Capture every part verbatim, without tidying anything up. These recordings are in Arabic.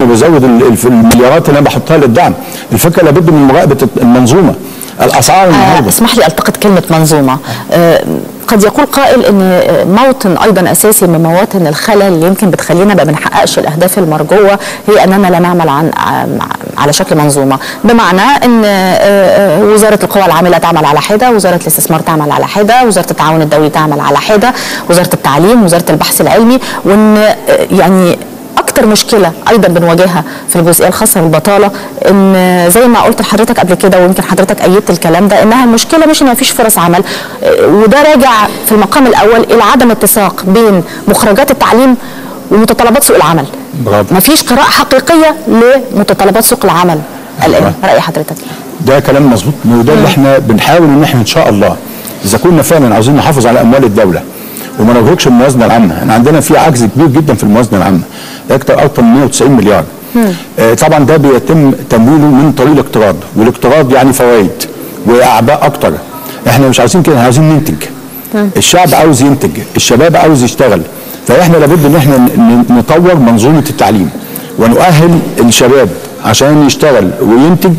وبزود المليارات اللي انا بحطها للدعم. الفكره لابد من مراقبه المنظومه. الاسعار النهارده آه اسمح لي التقط كلمه منظومه. آه قد يقول قائل ان موطن ايضا اساسي من مواطن الخلل اللي يمكن بتخلينا ما بنحققش الاهداف المرجوه هي اننا لا نعمل عن على شكل منظومه، بمعنى ان وزاره القوى العامله تعمل على حده، وزاره الاستثمار تعمل على حده، وزاره التعاون الدولي تعمل على حده، وزاره التعليم، وزاره البحث العلمي، وان يعني أكتر مشكلة أيضا بنواجهها في الجزئية الخاصة بالبطالة إن زي ما قلت لحضرتك قبل كده ويمكن حضرتك أيدت الكلام ده، إنها المشكلة مش إن مفيش فرص عمل، وده راجع في المقام الأول إلى عدم اتساق بين مخرجات التعليم ومتطلبات سوق العمل. برافو. مفيش قراءة حقيقية لمتطلبات سوق العمل الآن. رأي حضرتك؟ ده كلام مظبوط، وده اللي احنا بنحاول إن احنا إن شاء الله إذا كنا فعلا عاوزين نحافظ على أموال الدولة وما نرهقش الموازنه العامه. احنا عندنا في عجز كبير جدا في الموازنه العامه، اكثر اكثر من مئة وتسعين مليار. آه طبعا ده بيتم تمويله من طريق الاقتراض، والاقتراض يعني فوائد واعباء اكتر. احنا مش عاوزين كده، احنا عاوزين ننتج. مم. الشعب عاوز ينتج، الشباب عاوز يشتغل، فاحنا لابد ان احنا نطور منظومه التعليم ونؤهل الشباب عشان يشتغل وينتج،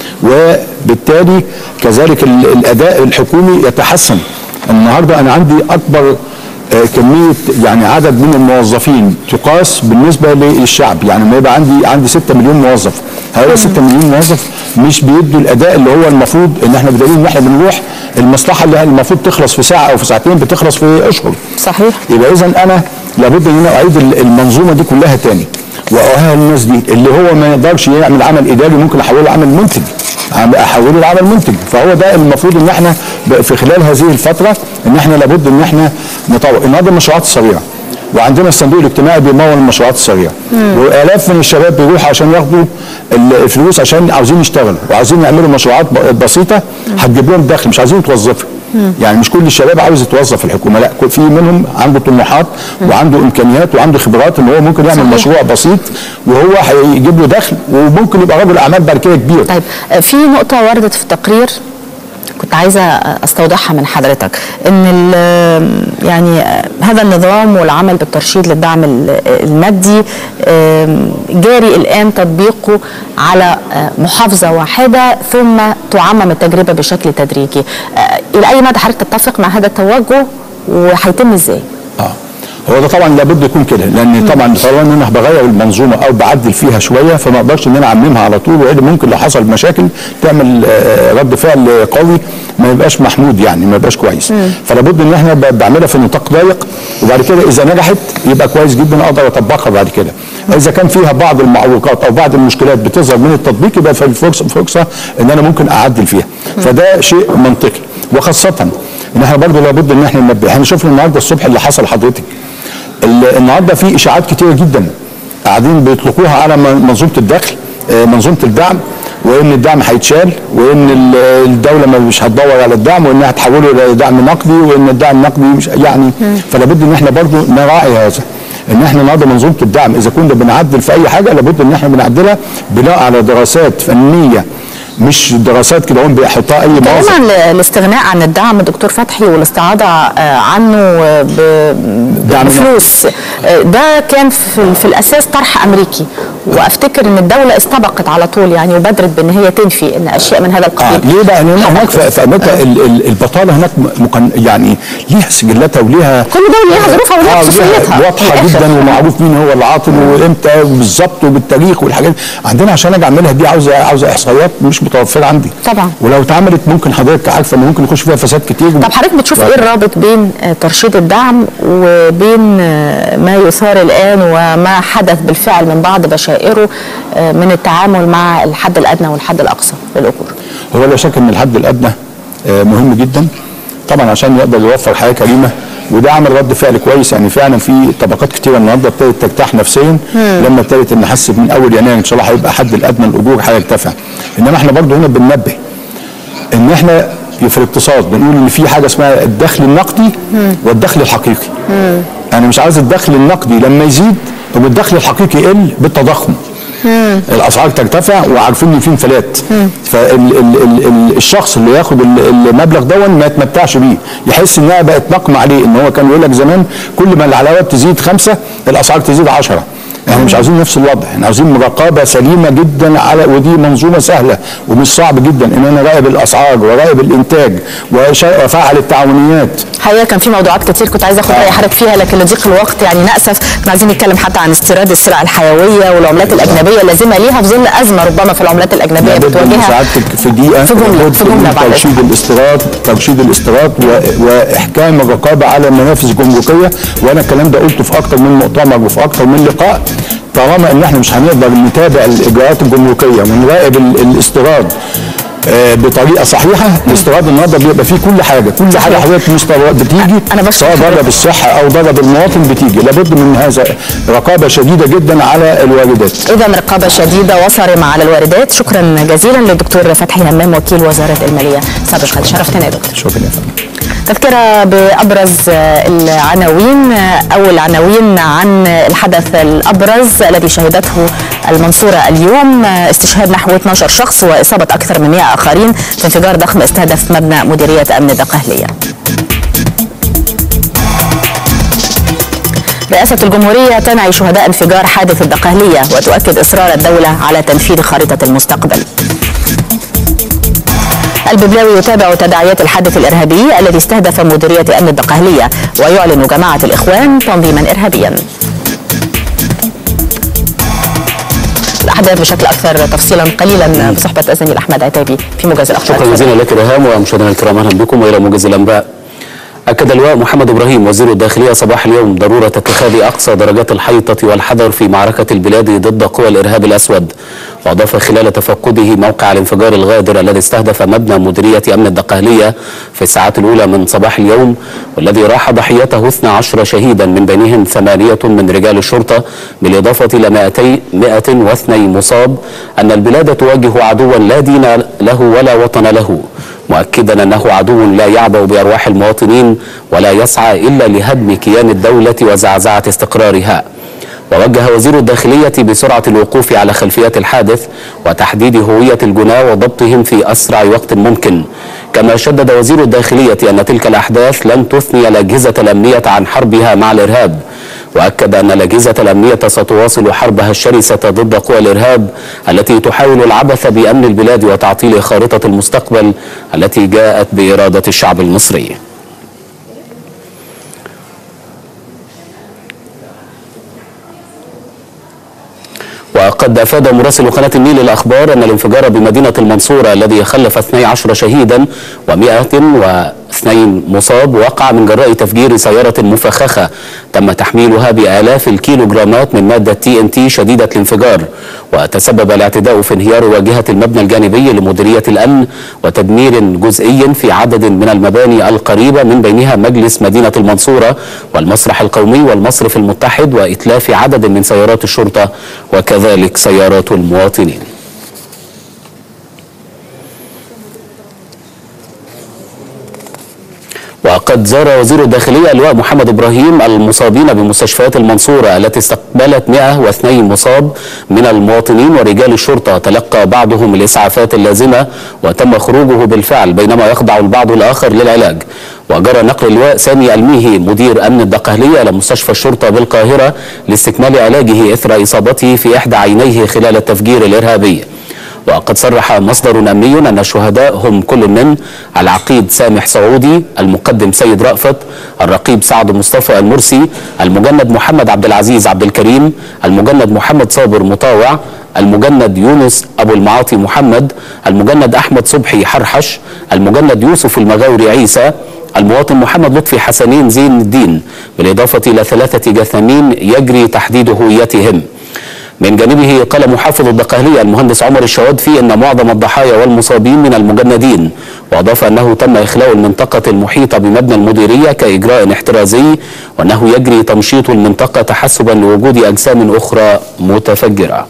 وبالتالي كذلك الاداء الحكومي يتحسن. النهارده انا عندي اكبر كميه يعني عدد من الموظفين تقاس بالنسبه للشعب، يعني لما يبقى عندي عندي ستة مليون موظف، هؤلاء ستة مليون موظف مش بيدوا الاداء اللي هو المفروض ان احنا بدليل ان احنا بنروح المصلحه اللي المفروض تخلص في ساعه او في ساعتين بتخلص في اشهر. صحيح. يبقى اذا انا لابد ان انا اعيد المنظومه دي كلها تاني واؤهل الناس دي، اللي هو ما يقدرش يعمل عمل اداري ممكن احوله عمل منتج، احوله لعمل منتج. فهو ده المفروض ان احنا في خلال هذه الفتره ان احنا لابد ان احنا نطور. النهارده المشروعات الصغيره وعندنا الصندوق الاجتماعي بيمول المشروعات الصغيره، والاف من الشباب بيروحوا عشان ياخدوا الفلوس عشان عاوزين يشتغلوا وعاوزين يعملوا مشروعات بسيطه هتجيب لهم دخل، مش عايزين يتوظفوا. يعني مش كل الشباب عاوز يتوظف في الحكومه، لا في منهم عنده طموحات وعنده امكانيات وعنده خبرات ان هو ممكن يعمل صحيح. مشروع بسيط وهو هيجيب له دخل وممكن يبقى رجل اعمال بعد كده كبير. طيب في نقطه وردت في التقرير كنت عايزه استوضحها من حضرتك، ان يعني هذا النظام والعمل بالترشيد للدعم المادي جاري الان تطبيقه على محافظه واحده ثم تعمم التجربه بشكل تدريجي. الى اي مدى حضرتك تتفق مع هذا التوجه وهيتم ازاي؟ اه هو ده طبعا لابد يكون كده، لان طبعا طالما ان انا بغير المنظومه او بعدل فيها شويه فما اقدرش ان انا اعممها على طول، والا ممكن لو حصل مشاكل تعمل رد فعل قوي ما يبقاش محمود، يعني ما يبقاش كويس. فلابد ان احنا بعملها في نطاق ضيق، وبعد كده اذا نجحت يبقى كويس جدا اقدر اطبقها بعد كده. اذا كان فيها بعض المعوقات او بعض المشكلات بتظهر من التطبيق يبقى في فرصه فرصه ان انا ممكن اعدل فيها. فده شيء منطقي، وخاصه ان احنا برضه لابد ان احنا ننبه. احنا شفنا النهارده الصبح اللي حصل حضرتك، النهارده في اشاعات كتيره جدا قاعدين بيطلقوها على منظومه الدخل، منظومه الدعم، وان الدعم هيتشال، وان الدوله مش هتدور على الدعم، وانها هتحوله الى دعم نقدي، وان الدعم النقدي مش يعني. فلا بد ان احنا برضه نراعي هذا، ان احنا النهارده منظومه الدعم اذا كنا بنعدل في اي حاجه لابد ان احنا بنعدلها بناء على دراسات فنيه، مش دراسات كده هم بيحطها اي موظف. طبعا الاستغناء عن الدعم دكتور فتحي والاستعاضه عنه بفلوس ده كان في, في الاساس طرح امريكي، وافتكر ان الدوله استبقت على طول يعني وبادرت بان هي تنفي ان اشياء من هذا القبيل. آه ليه بقى؟ لان هناك في امريكا آه. البطاله هناك مقن يعني ليها سجلاتها وليها كل دوله ليها ظروفها وليها خصوصيتها آه واضحه جدا، ومعروف مين هو العاطل وامتى بالظبط وبالتاريخ والحاجات. عندنا عشان اجي اعملها دي عاوزه عاوزه احصائيات مش متوفره عندي طبعا، ولو اتعملت ممكن حضرتك عارفه ان ممكن يخش فيها فساد كتير. طب حضرتك بتشوف ايه الرابط بين ترشيد الدعم وبين ما يثار الان وما حدث بالفعل من بعض بشائره من التعامل مع الحد الادنى والحد الاقصى للاجور؟ هو لا شك ان الحد الادنى مهم جدا طبعا عشان يقدر يوفر حياه كريمه، وده عمل رد فعل كويس. يعني فعلا في طبقات كتيره النهارده ابتدت ترتاح نفسيا لما ابتدت ان نحس من اول يناير ان شاء الله هيبقى حد الادنى الاجور هيرتفع. انما احنا برضه هنا بننبه ان احنا في الاقتصاد بنقول ان في حاجه اسمها الدخل النقدي والدخل الحقيقي. مم. انا مش عايز الدخل النقدي لما يزيد والدخل الحقيقي يقل بالتضخم. مم. الاسعار ترتفع وعارفين ان في انفلات، فالشخص اللي ياخد المبلغ ده ما يتمتعش بيه، يحس انها بقت نقمه عليه. ان هو كان يقول لك زمان كل ما العلاوات تزيد خمسه الاسعار تزيد عشرة، احنا مش عاوزين نفس الوضع، احنا عاوزين مراقبه سليمه جدا على، ودي منظومه سهله ومش صعب جدا ان انا اراقب الاسعار واراقب الانتاج وافعل التعاونيات. حقيقه كان في موضوعات كتير كنت عايزه اخد راي حضرتك فيها، لكن لضيق الوقت يعني ناسف. كنا عايزين نتكلم حتى عن استيراد السلع الحيويه والعملات الاجنبيه اللازمه ليها في ظل ازمه ربما في العملات الاجنبيه بتواجهها. سعادتك في دقيقه في جمله في جمله بعد ترشيد الاستيراد، ترشيد الاستيراد واحكام الرقابه على المنافذ الجمركيه، وانا الكلام ده قلته في اكثر من مؤتمر وفي اكثر من لقاء. طالما ان احنا مش هنقدر نتابع الاجراءات الجمركيه ونراقب الاستيراد بطريقه صحيحه، الاستيراد النهارده بيبقى فيه كل حاجه، كل حاجه حضرتك مستورد بتيجي سواء ضرر بالصحه او ضرر بالمواطن بتيجي، لابد من هذا رقابه شديده جدا على الواردات. اذا رقابه شديده وصارمه على الواردات. شكرا جزيلا للدكتور فتحي همام وكيل وزاره الماليه سابقا، شرفتنا يا دكتور. شكرا يا فندم. تذكرة بأبرز العناوين أو العناوين عن الحدث الأبرز الذي شهدته المنصورة اليوم: استشهاد نحو اثناشر شخص وإصابة أكثر من مئة آخرين في انفجار ضخم استهدف مبنى مديرية أمن الدقهلية. رئاسة الجمهورية تنعي شهداء انفجار حادث الدقهلية وتؤكد إصرار الدولة على تنفيذ خارطة المستقبل. الببلاوي يتابع تداعيات الحادث الإرهابي الذي استهدف مديرية أمن الدقهلية ويعلن جماعة الإخوان تنظيما إرهابيا. الأحداث بشكل أكثر تفصيلا قليلا بصحبة الزميل أحمد عتابي في موجز الأخبار. شكرا جزيلا لك ريهام ومشاهدينا الكرام، أهلا بكم وإلى موجز الأنباء. أكد اللواء محمد إبراهيم وزير الداخلية صباح اليوم ضرورة اتخاذ أقصى درجات الحيطة والحذر في معركة البلاد ضد قوى الإرهاب الأسود، وأضاف خلال تفقده موقع الانفجار الغادر الذي استهدف مبنى مديرية أمن الدقهلية في الساعات الأولى من صباح اليوم، والذي راح ضحيته اثنا عشر شهيدا من بينهم ثمانية من رجال الشرطة، بالإضافة إلى مئة واثنين مصاب، أن البلاد تواجه عدوا لا دين له ولا وطن له، مؤكدا أنه عدو لا يعبأ بأرواح المواطنين ولا يسعى إلا لهدم كيان الدولة وزعزعة استقرارها. ووجه وزير الداخلية بسرعة الوقوف على خلفيات الحادث وتحديد هوية الجناة وضبطهم في أسرع وقت ممكن. كما شدد وزير الداخلية أن تلك الأحداث لن تثني الأجهزة الأمنية عن حربها مع الإرهاب، وأكد أن الأجهزة الأمنية ستواصل حربها الشرسة ضد قوى الإرهاب التي تحاول العبث بأمن البلاد وتعطيل خارطة المستقبل التي جاءت بإرادة الشعب المصري. وقد أفاد مراسل قناة النيل الأخبار أن الانفجار بمدينة المنصورة الذي خلف اثني عشر شهيدا ومئة واثنين مصاب وقع من جراء تفجير سيارة مفخخة تم تحميلها بآلاف الكيلوغرامات من مادة تي ان تي شديدة الانفجار، وتسبب الاعتداء في انهيار واجهة المبنى الجانبي لمديرية الأمن وتدمير جزئي في عدد من المباني القريبة من بينها مجلس مدينة المنصورة والمسرح القومي والمصرف المتحد، وإتلاف عدد من سيارات الشرطة وكذلك سيارات المواطنين. وقد زار وزير الداخلية اللواء محمد إبراهيم المصابين بمستشفيات المنصورة التي استقبلت مئة واثنين مصاب من المواطنين ورجال الشرطة، تلقى بعضهم الإسعافات اللازمة وتم خروجه بالفعل، بينما يخضع البعض الآخر للعلاج. وجرى نقل اللواء سامي الميهي مدير أمن الدقهلية إلى مستشفى الشرطة بالقاهرة لاستكمال علاجه إثر إصابته في إحدى عينيه خلال التفجير الإرهابي. وقد صرح مصدر أمني أن الشهداء هم كل من العقيد سامح سعودي، المقدم سيد رأفت، الرقيب سعد مصطفى المرسي، المجند محمد عبد العزيز عبد الكريم، المجند محمد صابر مطاوع، المجند يونس أبو المعاطي محمد، المجند أحمد صبحي حرحش، المجند يوسف المغاوري عيسى، المواطن محمد لطفي حسنين زين الدين، بالإضافة إلى ثلاثة جثامين يجري تحديد هويتهم. من جانبه قال محافظ الدقهلية المهندس عمر الشوادفي أن معظم الضحايا والمصابين من المجندين، وأضاف أنه تم إخلاء المنطقة المحيطة بمبنى المديرية كإجراء احترازي، وأنه يجري تمشيط المنطقة تحسبا لوجود أجسام أخرى متفجرة.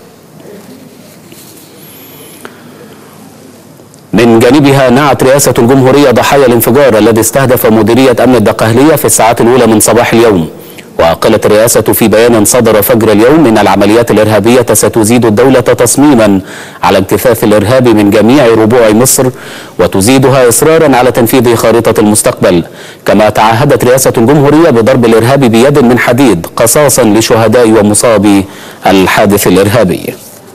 من جانبها نعت رئاسة الجمهورية ضحايا الانفجار الذي استهدف مديرية أمن الدقهلية في الساعات الأولى من صباح اليوم، وقالت الرئاسة في بيان صدر فجر اليوم إن العمليات الإرهابية ستزيد الدولة تصميما على اجتثاث الإرهاب من جميع ربوع مصر وتزيدها إصرارا على تنفيذ خارطة المستقبل. كما تعهدت رئاسة الجمهورية بضرب الإرهاب بيد من حديد قصاصا لشهداء ومصابي الحادث الإرهابي.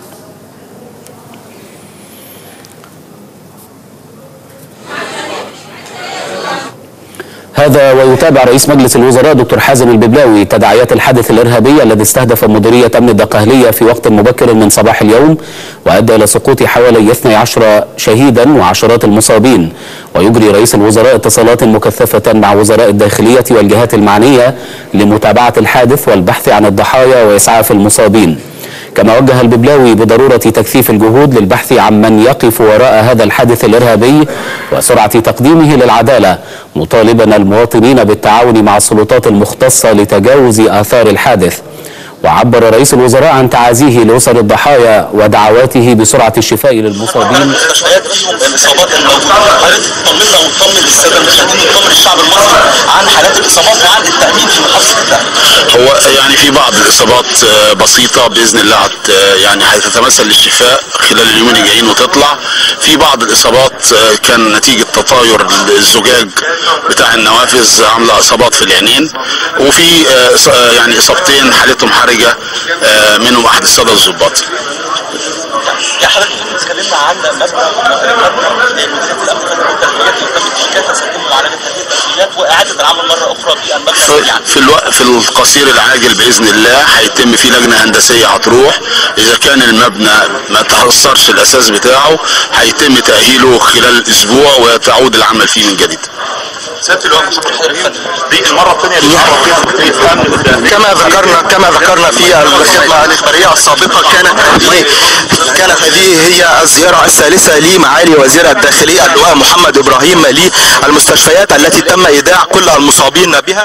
هذا ويتابع رئيس مجلس الوزراء دكتور حازم الببلاوي تداعيات الحادث الإرهابي الذي استهدف مديرية أمن الدقهلية في وقت مبكر من صباح اليوم وأدى إلى سقوط حوالي اثني عشر شهيدا وعشرات المصابين. ويجري رئيس الوزراء اتصالات مكثفة مع وزراء الداخلية والجهات المعنية لمتابعة الحادث والبحث عن الضحايا وإسعاف المصابين. كما وجه الببلاوي بضرورة تكثيف الجهود للبحث عن من يقف وراء هذا الحادث الإرهابي وسرعة تقديمه للعدالة، مطالبا المواطنين بالتعاون مع السلطات المختصة لتجاوز آثار الحادث. وعبر رئيس الوزراء عن تعازيه لأسر الضحايا ودعواته بسرعة الشفاء للمصابين. المستشفيات فيهم الاصابات الموجوده، حضرتك تطمنا وتطمن الساده المشاهدين وتطمن الشعب المصري عن حالات الاصابات وعن التامين في محافظه الدقهليه. هو يعني في بعض الاصابات بسيطه باذن الله يعني هتتمثل للشفاء خلال اليومين الجايين وتطلع. في بعض الاصابات كان نتيجه تطاير الزجاج بتاع النوافذ عامله اصابات في العينين، وفي يعني اصابتين حالتهم حرجه منهم احد الساده الضباط. يا حضرتك اتكلمنا عن واعاده العمل مره اخرى في الوقت في القصير العاجل باذن الله هيتم في لجنه هندسيه هتروح، اذا كان المبنى ما تاثرش الاساس بتاعه هيتم تاهيله خلال اسبوع وتعود العمل فيه من جديد. سيادة اللواء دي المرة الثانية اللي فيها كما ذكرنا كما ذكرنا في الخدمة الإخبارية السابقة كانت كانت هذه هي الزيارة الثالثة لمعالي وزير الداخلية اللواء محمد إبراهيم للمستشفيات التي تم إيداع كل المصابين بها.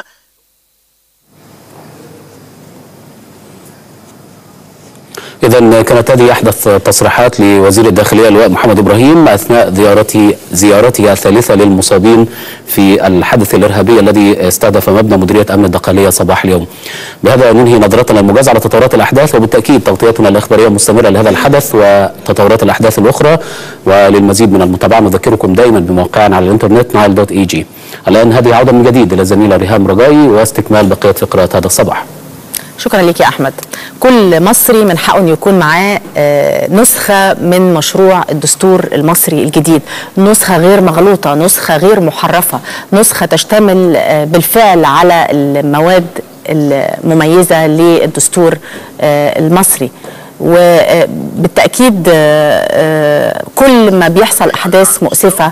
إذا كانت هذه أحدث تصريحات لوزير الداخلية اللواء محمد إبراهيم أثناء زيارته زيارته الثالثة للمصابين في الحادث الإرهابي الذي استهدف مبنى مديرية أمن الدقهلية صباح اليوم. بهذا ننهي نظرتنا الموجزة على تطورات الأحداث، وبالتأكيد تغطيتنا الإخبارية مستمرة لهذا الحدث وتطورات الأحداث الأخرى. وللمزيد من المتابعة نذكركم دائما بموقعنا على الإنترنت نايل دوت إي جي. الآن هذه عودة من جديد إلى الزميلة ريهام رجائي واستكمال بقية فقرات هذا الصباح. شكرا لك يا أحمد. كل مصري من حقه أن يكون معاه نسخة من مشروع الدستور المصري الجديد، نسخة غير مغلوطة، نسخة غير محرفة، نسخة تشتمل بالفعل على المواد المميزة للدستور المصري. وبالتأكيد كل ما بيحصل أحداث مؤسفة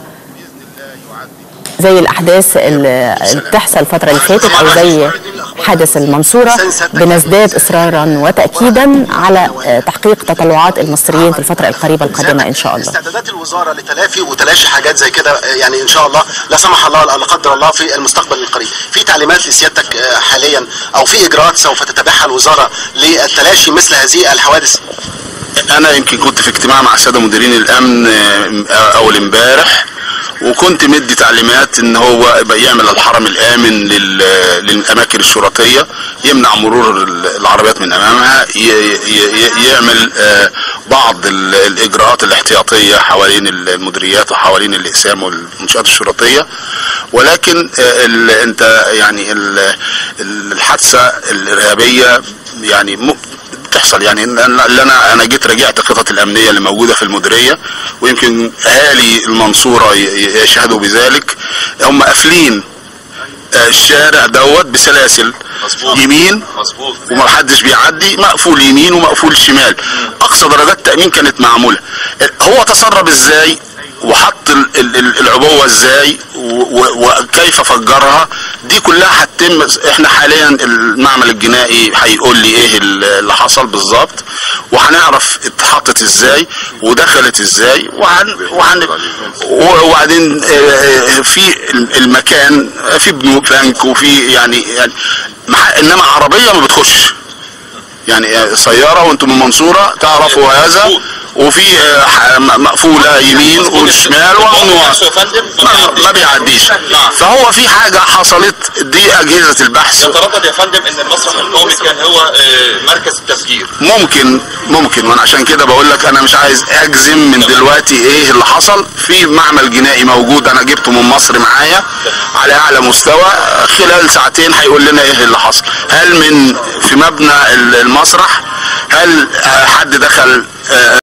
زي الأحداث اللي بتحصل الفترة اللي فاتت أو زي حادث المنصورة بنزداد إصرارا وتأكيدا على تحقيق تطلعات المصريين في الفترة القريبة القادمة إن شاء الله. استعدادات الوزارة لتلافي وتلاشي حاجات زي كده يعني إن شاء الله لا سمح الله لا قدر الله في المستقبل القريب، في تعليمات لسيادتك حاليا أو في إجراءات سوف تتبعها الوزارة للتلاشي مثل هذه الحوادث؟ أنا يمكن كنت في اجتماع مع السادة مديرين الأمن أول امبارح، وكنت مدي تعليمات ان هو يعمل الحرم الامن للاماكن الشرطيه، يمنع مرور العربيات من امامها، يعمل بعض الاجراءات الاحتياطيه حوالين المديريات وحوالين الاقسام والمنشات الشرطيه. ولكن انت يعني الحادثه الارهابيه يعني تحصل، يعني اللي انا انا جيت راجعت الخطط الامنيه اللي موجوده في المديريه، ويمكن اهالي المنصوره يشهدوا بذلك. هم قافلين الشارع دوت بسلاسل يمين وما حدش بيعدي، مقفول يمين ومقفول شمال، اقصى درجات تامين كانت معموله. هو تسرب ازاي وحط العبوه ازاي وكيف فجرها، دي كلها هتتم. احنا حاليا المعمل الجنائي هيقول لي ايه اللي حصل بالظبط، وهنعرف اتحطت ازاي ودخلت ازاي، وهن وهن وبعدين في المكان في بنوك بنك وفي يعني, يعني انما عربيه ما بتخش، يعني سياره وانتم من المنصوره تعرفوا هذا، وفي مقفوله يمين وشمال وممنوع ما بيعديش. فهو في حاجه حصلت، دي اجهزه البحث. يتردد يا فندم ان المسرح القومي كان هو مركز التفجير. ممكن ممكن وانا عشان كده بقول لك انا مش عايز اجزم من دلوقتي ايه اللي حصل. في معمل جنائي موجود انا جبته من مصر معايا على اعلى مستوى، خلال ساعتين هيقول لنا ايه اللي حصل. هل من في مبنى المسرح، هل حد دخل